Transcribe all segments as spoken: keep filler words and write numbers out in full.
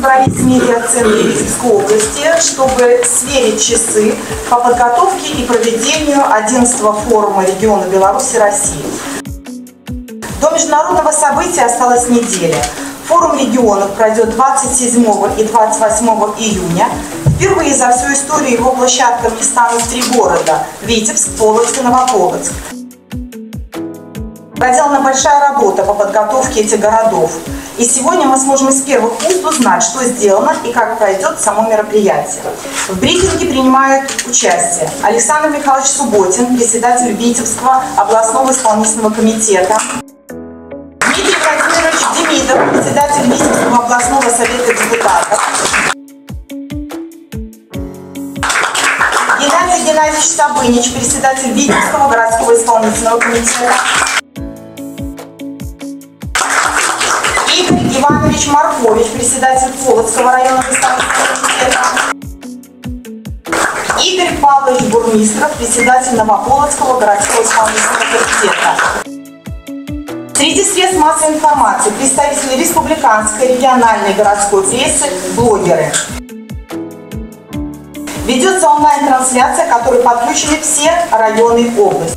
собрались в медиа-центре Витебской области, чтобы сверить часы по подготовке и проведению одиннадцатого форума региона Беларуси России. До международного события осталась неделя. Форум регионов пройдет двадцать седьмого и двадцать восьмого июня. Впервые за всю историю его площадками станут три города – Витебск, Полоцк и Новополоцк. Проделана большая работа по подготовке этих городов. И сегодня мы сможем из первых уст узнать, что сделано и как пройдет само мероприятие. В брифинге принимают участие Александр Михайлович Субботин, председатель Витебского областного исполнительного комитета, Дмитрий Владимирович Демидов, председатель Витебского областного совета депутатов, Геннадий Геннадьевич Сабынич, председатель Витебского городского исполнительного комитета, Игорь Иванович Маркович, председатель Полоцкого районного исполнительного комитета, Игорь Павлович Бурмистров, председатель Новополоцкого городского исполнительного комитета. Среди средств массовой информации представители республиканской, региональной, городской прессы, блогеры. Ведется онлайн-трансляция, к которой подключены все районы области.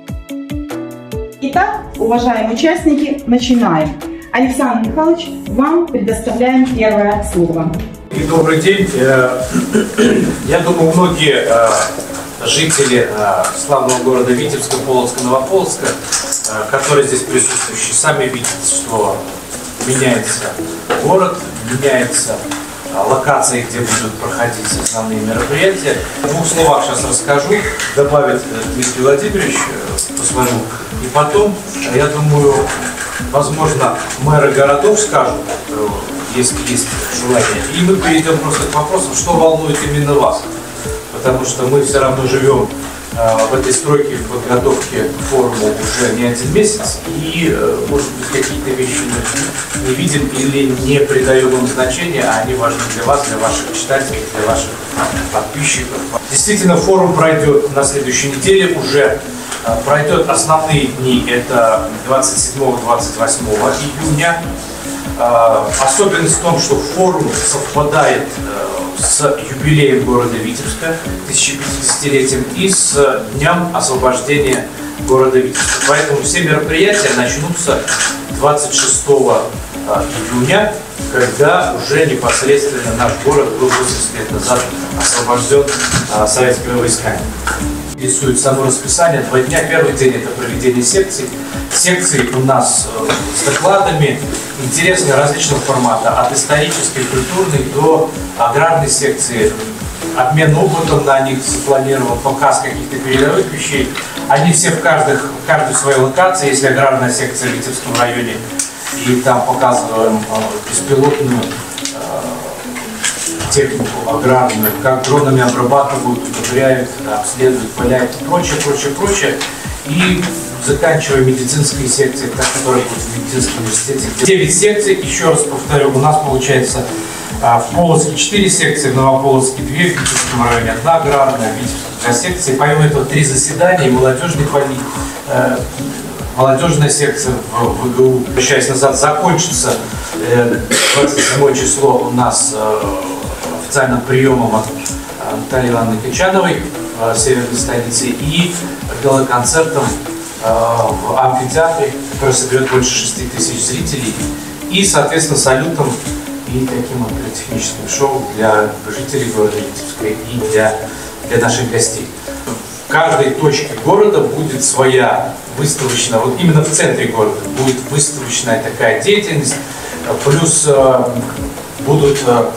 Итак, уважаемые участники, начинаем. Александр Михайлович, вам предоставляем первое слово. И добрый день. Я думаю, многие жители славного города Витебска, Полоцка, Новополоцка, которые здесь присутствующие, сами видят, что меняется город, меняется локации, где будут проходить основные мероприятия. В двух словах сейчас расскажу, добавит Дмитрий Владимирович по своему. И потом, я думаю, возможно, мэры городов скажут, если есть желание. И мы перейдем просто к вопросам, что волнует именно вас. Потому что мы все равно живем в этой стройке, в подготовке к форуму уже не один месяц. И, может быть, какие-то вещи мы не видим или не придаем им значения, а они важны для вас, для ваших читателей, для ваших подписчиков. Действительно, форум пройдет на следующей неделе уже. Пройдет основные дни, это двадцать седьмого — двадцать восьмого июня. Особенность в том, что форум совпадает с юбилеем города Витебска, тысячепятидесятилетием, и с днем освобождения города Витебска. Поэтому все мероприятия начнутся двадцать шестого июня, когда уже непосредственно наш город был восемьдесят лет назад освобожден советскими войсками. Интересует само расписание. Два дня. Первый день – это проведение секций. Секции у нас с докладами интересные различного формата, от исторической, культурной до аграрной секции. Обмен опытом на них запланирован, показ каких-то передовых вещей. Они все в, каждых, в каждой своей локации. Если аграрная секция в Витебском районе, и там показываем беспилотную технику аграрную, как дронами обрабатывают, удобряют, обследуют, пыляют и прочее, прочее, прочее. И заканчивая медицинские секции, которые будут в медицинском университете. девять секций, еще раз повторю, у нас получается в Полоцке четыре секции, в Новополоцке две, в Витебском районе одна аграрная, в Витебске две секции. Помимо этого три заседания, и молодежный пoli, э, молодежная секция в ВГУ, возвращаясь назад, закончится э, двадцать седьмое число у нас э, официальным приемом от Натальи Ивановны Качановой в северной столице и галоконцертом в амфитеатре, который соберет больше шести тысяч зрителей, и, соответственно, салютом и таким вот техническим шоу для жителей города Витебска и для, для наших гостей. В каждой точке города будет своя выставочная, вот именно в центре города будет выставочная такая деятельность, плюс будут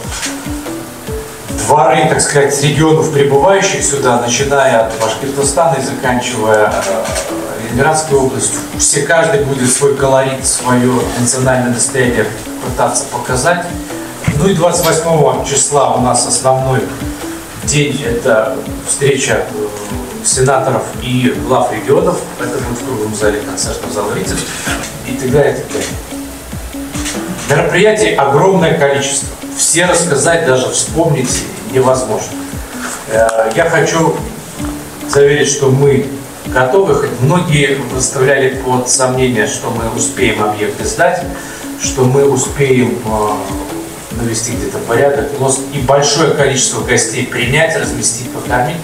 дворы, так сказать, регионов, прибывающих сюда, начиная от Башкортостана и заканчивая э, Ленинградской областью. Все, каждый будет свой колорит, свое национальное достояние пытаться показать. Ну и двадцать восьмого числа у нас основной день – это встреча э, сенаторов и глав регионов. Это будет в круглом зале концертного зала Витебск и так далее, и так далее. Мероприятий огромное количество. Все рассказать, даже вспомнить невозможно. Я хочу заверить, что мы готовы. Хоть многие выставляли под сомнение, что мы успеем объекты сдать, что мы успеем навести где-то порядок, и большое количество гостей принять, разместить, покормить.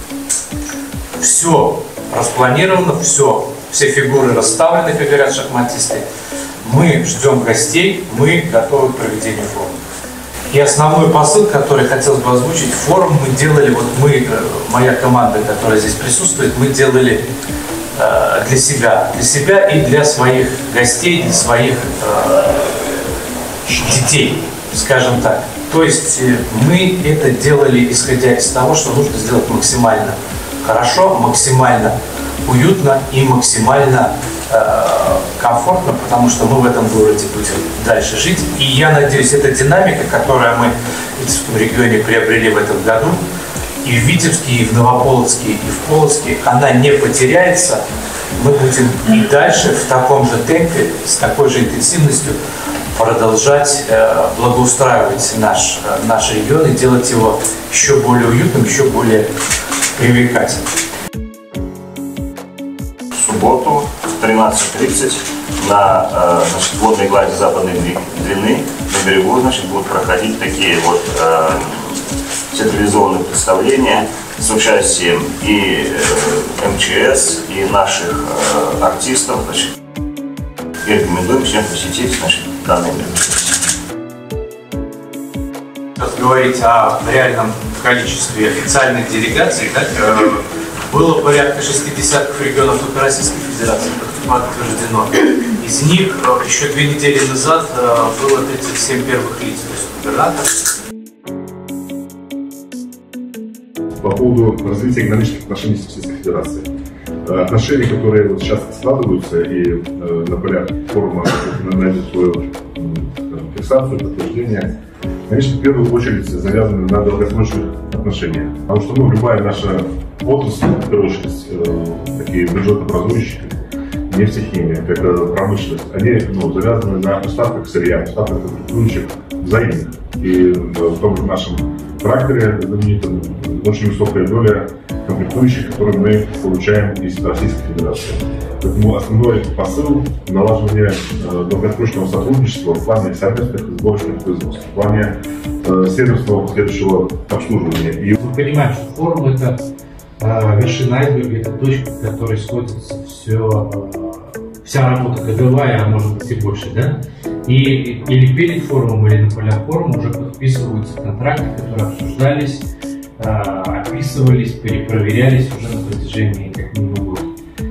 Все распланировано, все, все фигуры расставлены, как говорят шахматисты. Мы ждем гостей, мы готовы к проведению форума. И основной посыл, который хотелось бы озвучить, форум мы делали, вот мы, моя команда, которая здесь присутствует, мы делали э, для себя, для себя и для своих гостей, для своих э, детей, скажем так. То есть мы это делали, исходя из того, что нужно сделать максимально хорошо, максимально уютно и максимально э, комфортно, потому что мы в этом городе будем дальше жить. И я надеюсь, эта динамика, которую мы в Витебском регионе приобрели в этом году, и в Витебске, и в Новополоцке, и в Полоцке, она не потеряется. Мы будем и дальше в таком же темпе, с такой же интенсивностью продолжать э, благоустраивать наш, э, наш регион и делать его еще более уютным, еще более привлекательным. В субботу в тринадцать тридцать на э, значит, водной глади Западной Двины на берегу значит, будут проходить такие вот э, театрализованные представления с участием и э, эм че эс, и наших э, артистов. Значит, и рекомендуем всем посетить значит, данные мероприятия. Говорить о реальном количестве официальных делегаций, да, было порядка шестидесяти регионов только Российской Федерации подтверждено. Из них еще две недели назад было тридцать семь первых лиц, то есть губернатор. По поводу развития экономических отношений с Российской Федерацией. Отношения, которые вот сейчас складываются и э, на полях форума найдут свою фиксацию, подтверждение, конечно, в первую очередь завязаны на долгосрочных отношениях. Потому что ну, любая наша отрасль, в первую очередь, э, такие бюджетообразующие, нефтехимия, как промышленность, они ну, завязаны на поставках сырья, поставках комплектующих взаимных. И э, в том же нашем тракторе знаменитом очень высокая доля комплектующих, которые мы получаем из Российской Федерации. Поэтому основной посыл – налаживание э, долгосрочного сотрудничества в плане совместных сборочных производств, в плане э, сервисного последующего обслуживания. И... Мы понимаем, что форум – это э, вершина айсберга, это точка, в которой сходится все, э, вся работа кадровая, а может быть и больше, да? И или перед форумом, или на полях форума уже подписываются контракты, которые обсуждались, э, описывались, перепроверялись уже на протяжении как минимум года.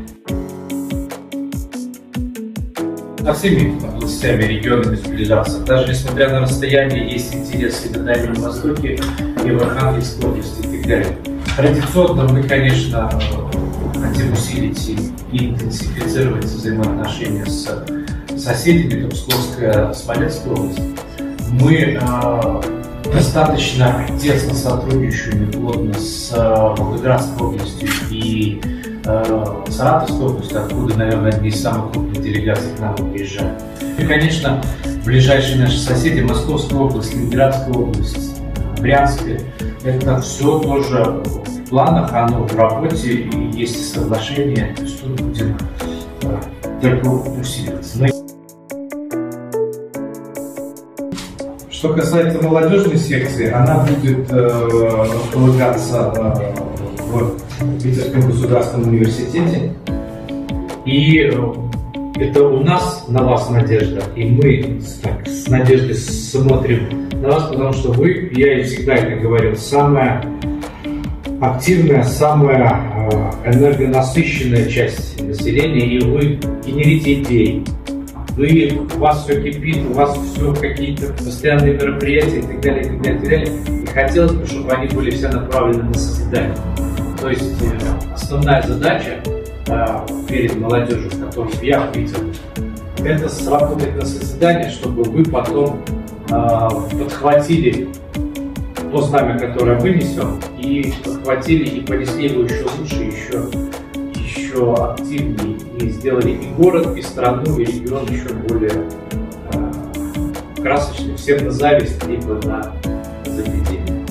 Со всеми областями, регионами сближаться. Даже несмотря на расстояние, есть интерес и на Дальнем Востоке, и в Архангельской области, и так далее. Традиционно мы, конечно, хотим усилить и интенсифицировать взаимоотношения с соседями, Псковская, Смоленская область. Мы э, достаточно тесно сотрудничаем и плотно с Волгоградской областью и э, Саратовской областью, откуда, наверное, одни из самых крупных делегаций к нам приезжают. И, конечно, ближайшие наши соседи, Московская область, Ленинградская область, Брянская, это все тоже в планах, оно в работе, и есть соглашение, то есть тут будем э, только усиливаться. Что касается молодежной секции, она будет э, располагаться э, в Витебском государственном университете. И э, это у нас на вас надежда, и мы так, с надеждой смотрим на вас, потому что вы, я и всегда это говорил, самая активная, самая э, энергонасыщенная часть населения, и вы генерите идеи. Вы, у вас все кипит, у вас все какие-то постоянные мероприятия и так далее, и так далее, и так далее. И хотелось бы, чтобы они были все направлены на созидание. То есть э, основная задача э, перед молодежью, которую я видел, это сработать на созидание, чтобы вы потом э, подхватили то знамя, которое мы несем, и подхватили и понесли его еще лучше, еще, еще активнее, и сделали и город, и страну, и регион еще более э, красочным, всем на зависть, либо на заведение.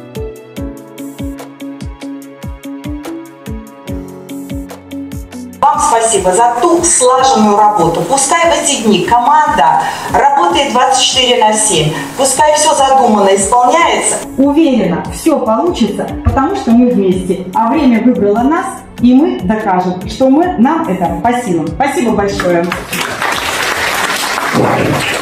Во вам спасибо за ту слаженную работу. Пускай в эти дни команда работает двадцать четыре на семь. Пускай все задуманное исполняется. Уверена, все получится, потому что мы вместе. А время выбрало нас, и мы докажем, что мы, нам это по силам. Спасибо большое.